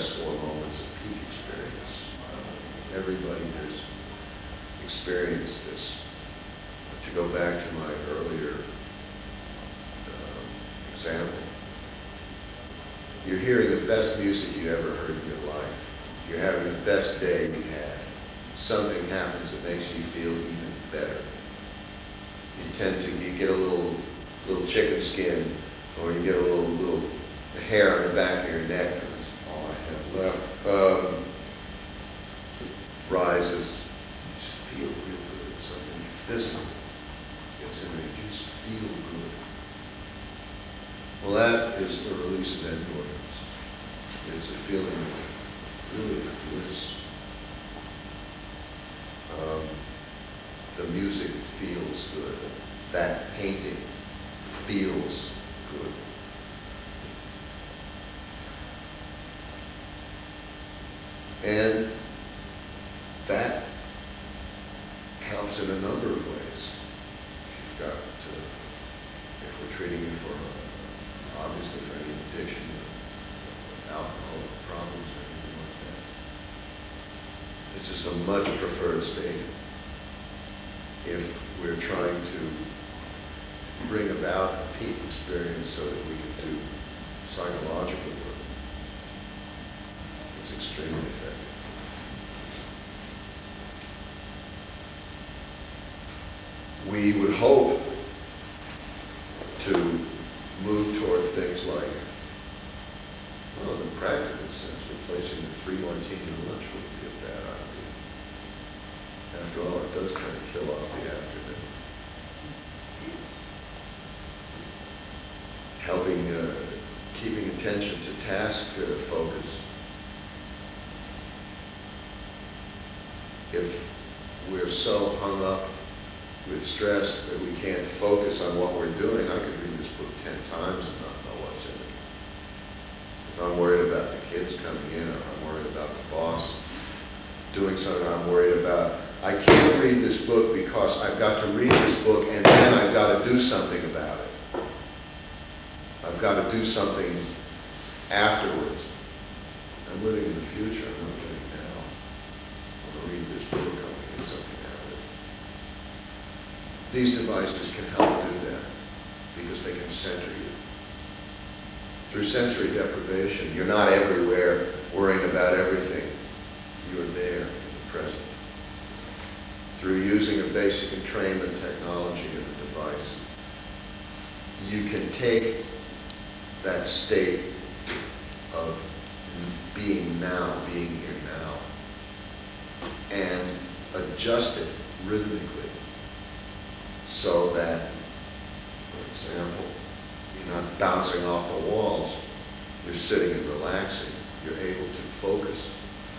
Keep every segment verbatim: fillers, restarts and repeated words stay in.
stress or moments of peak experience. Uh, everybody has experienced this. To go back to my earlier um, example, you're hearing the best music you ever heard in your life. You're having the best day you had. Something happens that makes you feel even better. You tend to you get a little little chicken skin, or you get a little little hair on the back of your neck, and it's all I have left. Um, rises, you just feel real good. Something physical gets in there. You just feel good. Well, that is the release of endorphins. It's a feeling of really bliss. Um, the music feels good. That painting feels good. And that helps in a number of ways. If you've got, uh, if we're treating you for, uh, obviously for any addiction, or alcohol problems, or anything like that, this is a much preferred state if we're trying to bring about a peak experience so that we can do psychological work. It's extremely effective. We would hope to move toward things like, well, in the practical sense, replacing the three martini lunch wouldn't be a bad idea. After all, it does kind of kill off the afternoon. Helping, uh, keeping attention to task uh, focus. If we're so hung up with stress that we can't focus on what we're doing, I could read this book ten times and not know what's in it. If I'm worried about the kids coming in, or I'm worried about the boss doing something I'm worried about, I can't read this book because I've got to read this book and then I've got to do something about it. I've got to do something afterwards. I'm living in the future, I'm not living now. I'm going to read this book, I'm going to get something out of it. These devices can help do that because they can center you. Through sensory deprivation, you're not everywhere worrying about everything. You're there in the present. Through using a basic entrainment technology of the device, you can take that state of being now, being here now, and adjust it rhythmically so that, for example, you're not bouncing off the walls, you're sitting and relaxing, you're able to focus.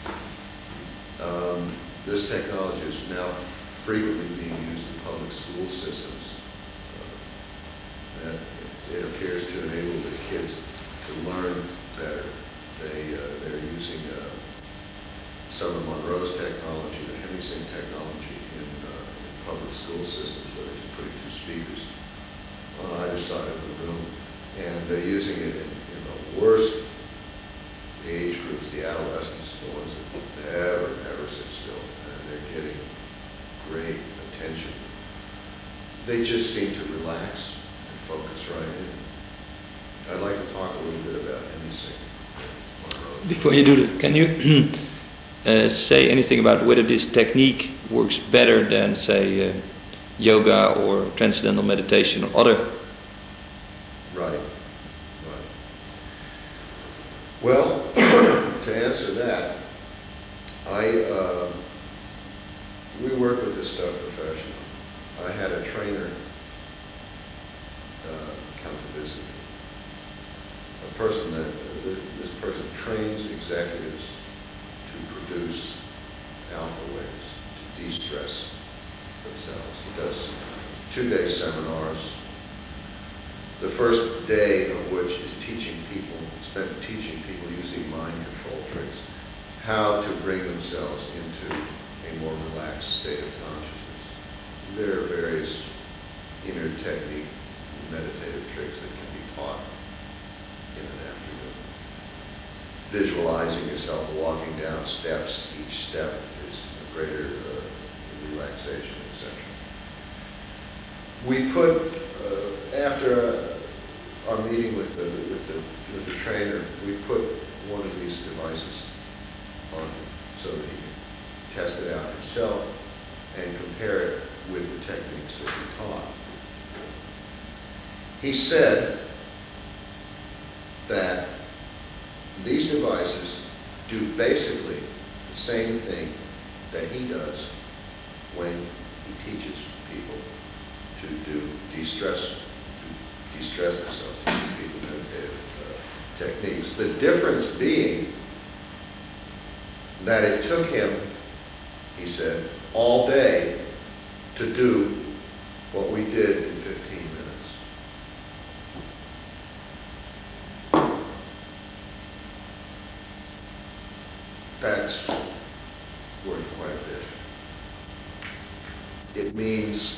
Um, this technology is now frequently being used in public school systems. Uh, that it, it appears to enable the kids to learn better. They, uh, they're using uh, some of Monroe's technology, the Hemi-Sync technology in, uh, in public school systems where they're just putting two speakers on either side of the room. And they're using it in, in the worst age groups, the adolescents, the ones that never, never sit still. And they're getting great attention. They just seem to relax and focus right in. I'd like to talk a little bit about Hemi-Sync. Before you do that, can you uh, say anything about whether this technique works better than, say, uh, yoga or transcendental meditation or other? Right, right. Well, to answer that, I uh, we work with this stuff professionally. I had a trainer uh, come to visit me. A person that uh, this person trains executives to produce alpha waves, to de-stress themselves. He does two-day seminars. The first day of which is teaching people, spent teaching people using mind control tricks, how to bring themselves into a more relaxed state of consciousness. There are various inner technique, meditative tricks that can be taught in an afternoon. visualizing yourself walking down steps. Each step is a greater uh, relaxation, et cetera. We put, uh, after uh, our meeting with the, with, the, with the trainer, we put one of these devices on him so that he can test it out himself and compare it with the techniques that he taught. He said that these devices do basically the same thing that he does when he teaches people to do de-stress, to de-stress themselves, teaching people meditative uh, techniques. The difference being that it took him, he said, all day to do what we did in fifteen minutes. That's worth quite a bit. It means,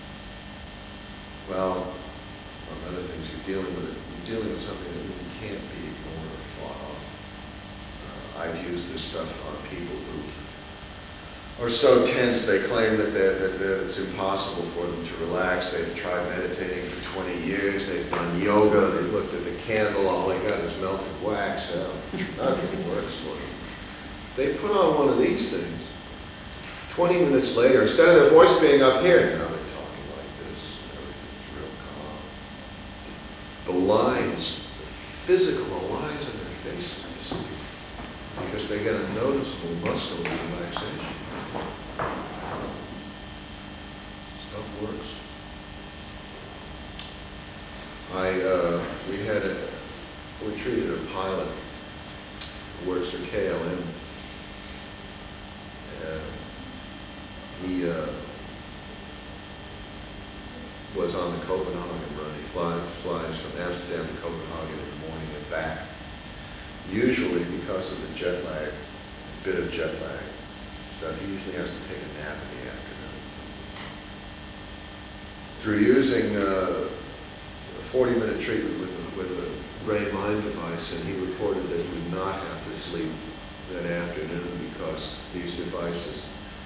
well, among other things, you're dealing with it. You're dealing with something that really can't be ignored or fought off. Uh, I've used this stuff on people who are so tense they claim that, that, that it's impossible for them to relax. They've tried meditating for twenty years. They've done yoga. They've looked at the candle. All they got is melted wax. Uh, nothing works for them. They put on one of these things. twenty minutes later, instead of their voice being up here, now they're talking like this. Everything's real calm. The lines, the physical lines on their faces disappear because they get a noticeable muscular relaxation. Stuff works. I, uh, we had a, we treated a pilot who works for K L M. Uh, he uh, was on the Copenhagen run. He flies, flies from Amsterdam to Copenhagen in the morning and back. Usually, because of the jet lag, a bit of jet lag stuff, he usually has to take a nap in the afternoon. Through using uh, a forty minute treatment with, with a brain mind device, and he reported that he would not have to sleep that afternoon because these devices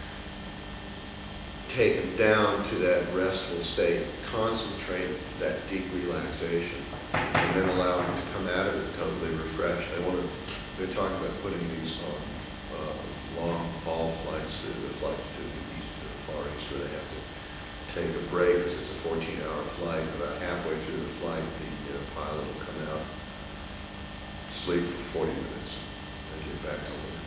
take him down to that restful state, concentrate that deep relaxation, and then allow him to come out of it totally refreshed. They want to, they're talking about putting these on uh, long haul flights, to the flights to the east, to the far east, where they have to take a break because it's a fourteen hour flight. About halfway through the flight, the uh, pilot will come out, sleep for forty minutes, and get back to work.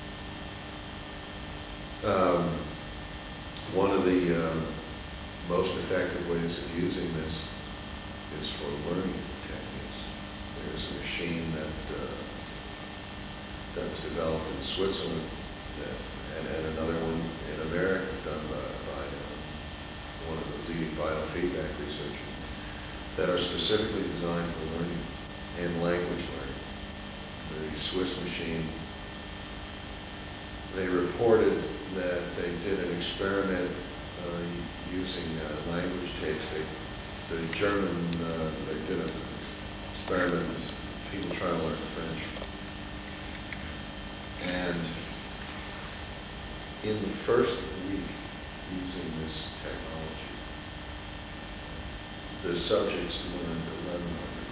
Um, one of the uh, most effective ways of using this is for learning techniques. There's a machine that uh, that was developed in Switzerland, uh, and, and another one in America done by, by uh, one of the leading biofeedback researchers, that are specifically designed for learning and language learning. The Swiss machine, they reported that they did an experiment uh, using uh, language tapes. They, the German, uh, they did an experiment with people trying to learn French. And in the first week using this technology, the subjects learned eleven hundred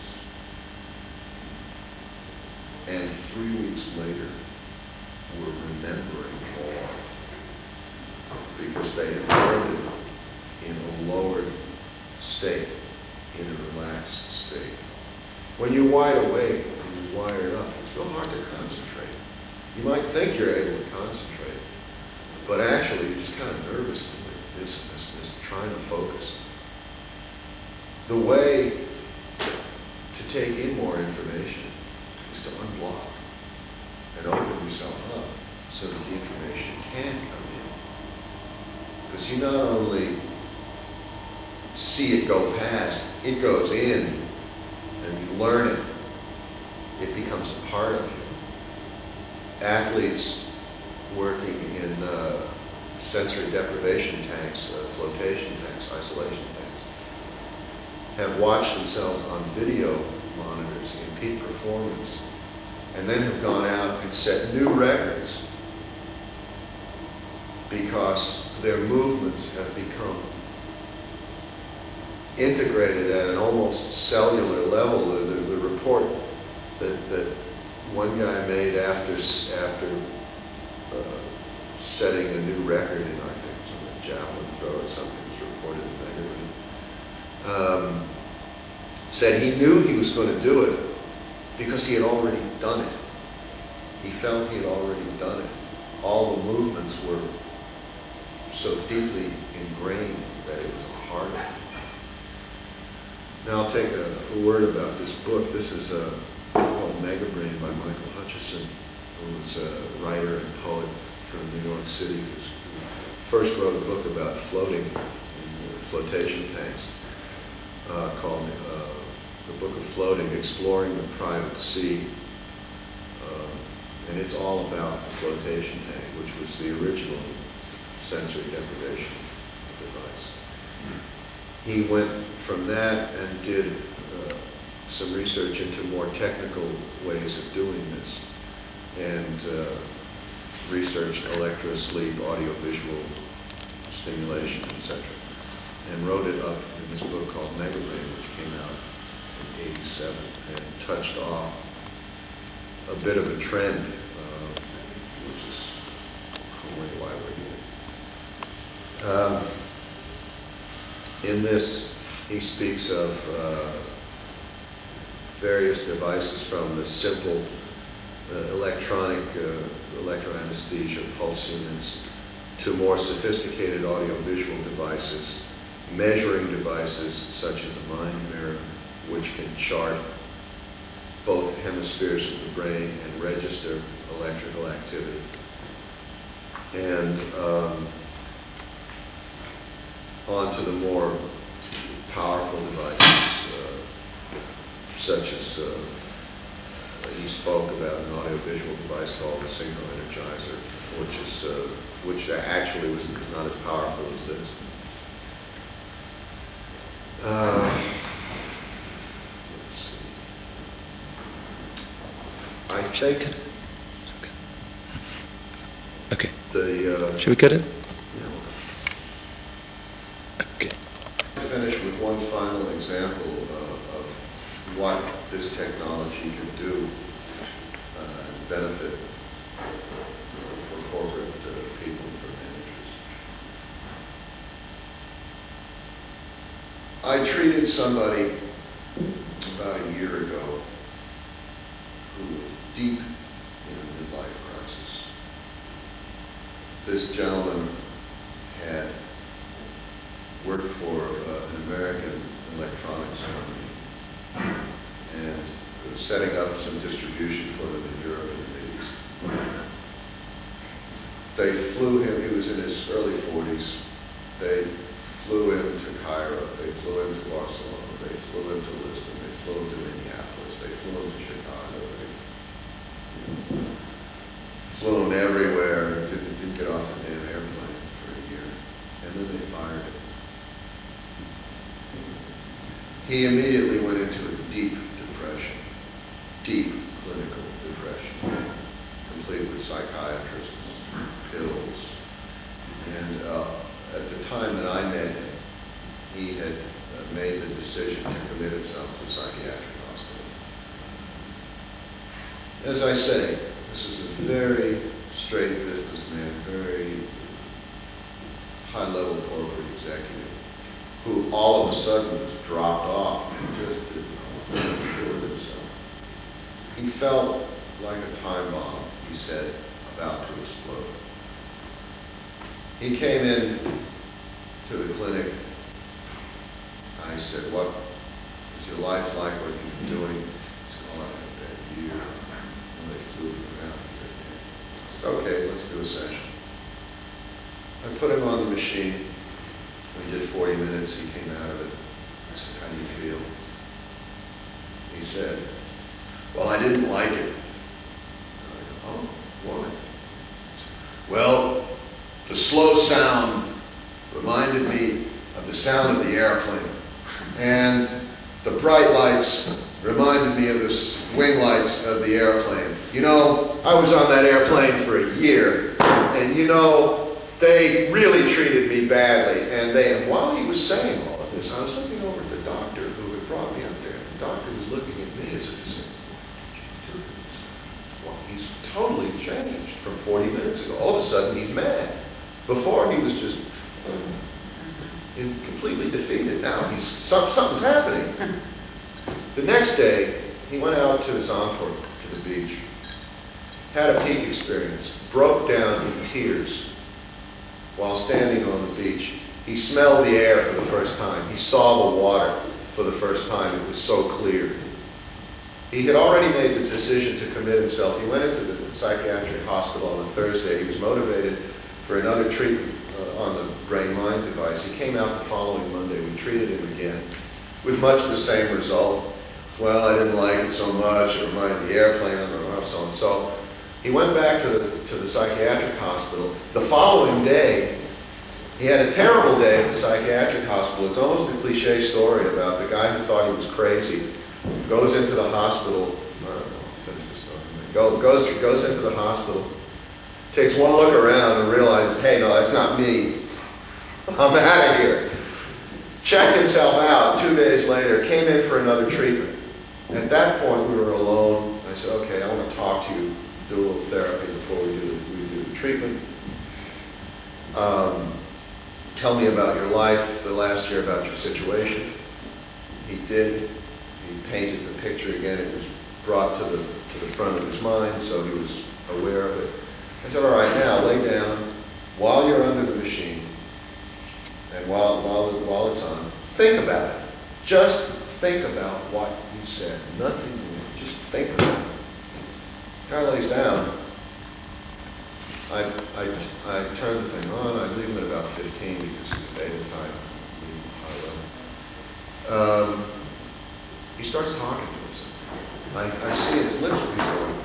words. And three weeks later, were remembering more because they had learned it in a lowered state, in a relaxed state. When you're wide awake and you're wired up, it's real hard to concentrate. You might think you're able to concentrate, but actually you're just kind of nervous and like this and this and this, trying to focus. The way to take in more information is to unblock and open yourself up so that the information can come in. Because you not only see it go past, it goes in, and you learn it. It becomes a part of you. Athletes working in uh, sensory deprivation tanks, uh, flotation tanks, isolation tanks, have watched themselves on video monitors in peak performance and then have gone out and set new records because their movements have become integrated at an almost cellular level. The, the, the report that, that one guy made after, after uh, setting a new record in, I think, some javelin throw or something was reported in Magazine, um, said he knew he was going to do it because he had already done it. He felt he had already done it. All the movements were so deeply ingrained that it was harder. Now I'll take a, a word about this book. This is a book called Megabrain by Michael Hutchison, who was a writer and poet from New York City, who first wrote a book about floating in flotation tanks uh, called uh, The Book of Floating, Exploring the Private Sea. Uh, and it's all about the flotation tank, which was the original sensory deprivation device. He went from that and did uh, some research into more technical ways of doing this, and uh, researched electrosleep, audiovisual stimulation, et cetera, and wrote it up in this book called Megabrain, which came out in eighty-seven, and touched off a bit of a trend, uh, which is probably why we're here. Um, in this, he speaks of uh, various devices, from the simple uh, electronic uh, electroanesthesia pulse units to more sophisticated audiovisual devices, measuring devices such as the mind mirror, which can chart both hemispheres of the brain and register electrical activity. And um, on to the more powerful devices, uh, such as uh, he spoke about an audiovisual device called the Synchro Energizer, which is uh, which actually was, was not as powerful as this. Uh, let's see. I think Okay. the uh, Should we cut it? you know, Okay. I'll finish with one final example uh, of what this technology can do uh, and benefit you know, for corporate uh, people and for managers. I treated somebody about a year ago who was deep in a midlife crisis. This gentleman had worked for uh, an American electronics company and was setting up some distribution for them in Europe in the eighties. They flew him, he was in his early forties, they flew him to Cairo, they flew him to Barcelona, they flew him to Lisbon, they flew him to Minneapolis, they flew him to Chicago, they flew him everywhere, didn't, didn't get off the damn airplane for a year, and then they fired him. He immediately went into a deep depression, deep clinical depression, complete with psychiatrists, pills. And uh, at the time that I met him, he had uh, made the decision to commit himself to a psychiatric hospital. As I say, this is a very straight businessman, very high-level corporate executive, who all of a sudden was dropped off and just didn't know what to do with himself. He felt like a time bomb, he said, about to explode. He came in to the clinic. I said, what is your life like? What have you been doing? He said, oh, I've had a bad year. And they flew me around. I said, okay, let's do a session. I put him on the machine. We did forty minutes, he came out of it. I said, how do you feel? He said, well, I didn't like it. I go, oh, why? Well, the slow sound reminded me of the sound of the airplane. And the bright lights reminded me of the wing lights of the airplane. you know, I was on that airplane for a year, and you know, they really treated me badly. And they, and while he was saying all of this, I was looking over at the doctor who had brought me up there. The doctor was looking at me as if to say, what did you do? Well, he's totally changed from forty minutes ago. All of a sudden, he's mad. Before, he was just um, completely defeated. Now, he's some, something's happening. The next day, he went out to Zandvoort, to the beach, had a peak experience, broke down in tears while standing on the beach. He smelled the air for the first time. He saw the water for the first time. It was so clear. He had already made the decision to commit himself. He went into the psychiatric hospital on a Thursday. He was motivated for another treatment uh, on the brain-mind device. He came out the following Monday. We treated him again with much the same result. Well, I didn't like it so much. It reminded me of the airplane, and so on. So he went back to the, to the psychiatric hospital. The following day, he had a terrible day at the psychiatric hospital. It's almost a cliche story about the guy who thought he was crazy, goes into the hospital. I don't know, I'll finish this story. Go, goes, goes into the hospital, takes one look around and realizes, hey, no, that's not me. I'm out of here. Checked himself out two days later, came in for another treatment. At that point, we were alone. I said, okay, I want to talk to you, do a little therapy before we do, we do the treatment. Um, tell me about your life, the last year, about your situation. He did. He painted the picture again. It was brought to the, to the front of his mind, so he was aware of it. I said, all right, now lay down while you're under the machine and while, while, while it's on. Think about it. Just think about what you said. Nothing more. Just think about it. Guy lays down. I, I, I turn the thing on. I leave him at about fifteen because it's beta time. Um, he starts talking to himself. I, I see his lips are going.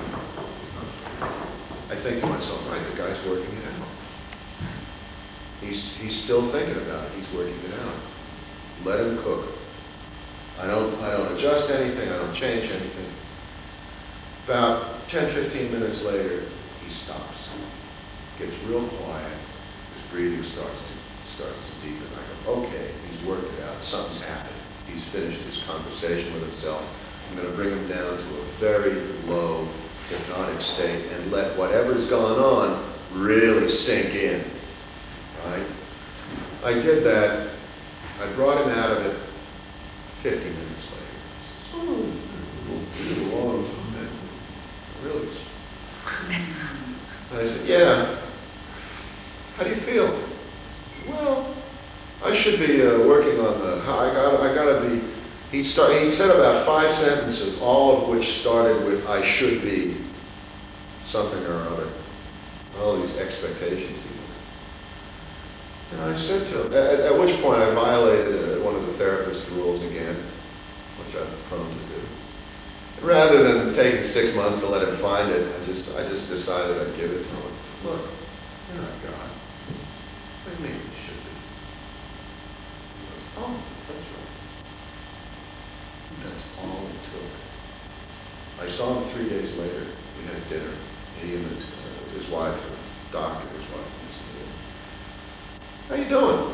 I think to myself, right, the guy's working it out. He's, he's still thinking about it. He's working it out. Let him cook. I don't, I don't adjust anything. I don't change anything. About ten, fifteen minutes later, he stops. Gets real quiet. His breathing starts to, starts to deepen. I go, okay, he's worked it out. Something's happened. He's finished his conversation with himself. I'm going to bring him down to a very low hypnotic state and let whatever's gone on really sink in. Right? I did that. I brought him out of it fifty minutes later. Oh, it's a long time. Really? And I said, yeah. How do you feel? Well, I should be uh, working on the. I got. I got to be. He start. He said about five sentences, all of which started with "I should be" something or other. All these expectations. And I said to him, at, at which point I violated uh, one of the therapist's rules again, which I'm prone to do. Rather than taking six months to let him find it, I just, I just decided I'd give it to him. Look, you're not God. What do you mean you should be? He goes, oh, that's right. That's all it took. I saw him three days later. We had dinner. He and the, uh, his wife, the doctor, his wife. How you doing?